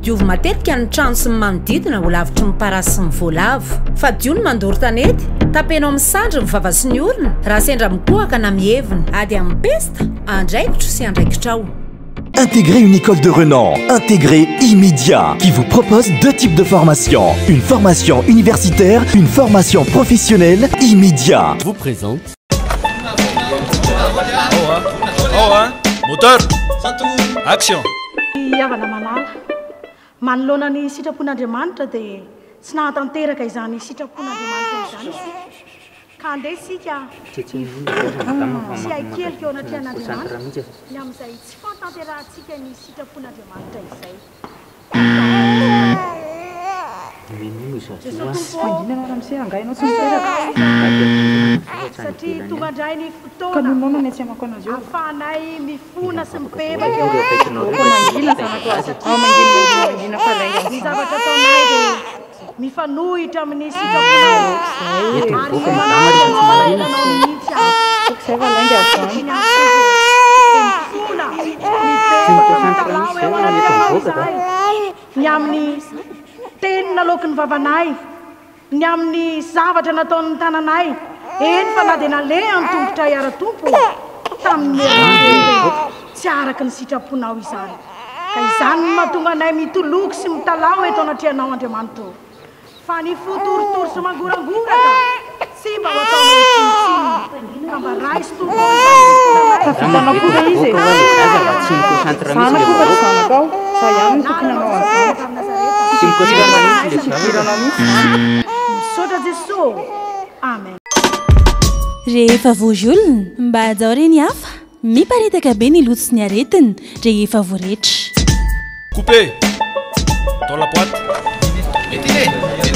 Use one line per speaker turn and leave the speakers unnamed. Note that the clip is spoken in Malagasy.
diovy matetika ny trano sy ny manodidina ho lavitry ny parasy sy ny voalavo fa dio ny mandoro tanety tapenao amin'ny sandry ny vava sy ny orona raha sendra mikohaka na mihevina ady amin'ny pesta andraikitro sy andraikitrao.
Intégrez une école de renom, intégrez Immédiat, qui vous propose deux types de formations. Une formation universitaire, une formation professionnelle. Immédiat
vous présente.
Moteur, action.
Iavana malala manoloana ny sitrapon'Andriamanitra dia tsy nahatanteraka izany sitrapon'Andriamanitra izany ka andeha sika sy haikely eo anaty an'Andriamanitra ny amin'izay tsy fahatanterantsika ny sitrapon'Andriamanitra izay. Satria tonga indray ny fotoana ahafahanay mifona sy mipevaka ny zavatra ataonay dia mifanohitra amin'ny sitrapon'Andriamanitra ary malainanao mihitsy mifona mipevaka mitalao eo anaty ny amin'ny tenina lokon'ny vavanay ny amin'ny zavatra nataon'ny tananay eny fa na dia naleha ny tongotra hiara-tompo tamin'ny tsy araka ny sitraponao izany ka izany no mahatonga anay mitoloky sy mitalao eto anatrihanao Andriamanitra fa ny fotoritory sy mangorangoraka sy mba ho ataonao tsinitsiny ka mba ray sy misaotra Jesosy. Amen.
Rehefa voaolona mba ajaoreny hafa miparitaka be ny loto sy ny aretina rehefa voaretra.
Coupé. Dans la boîte. Mettez-les.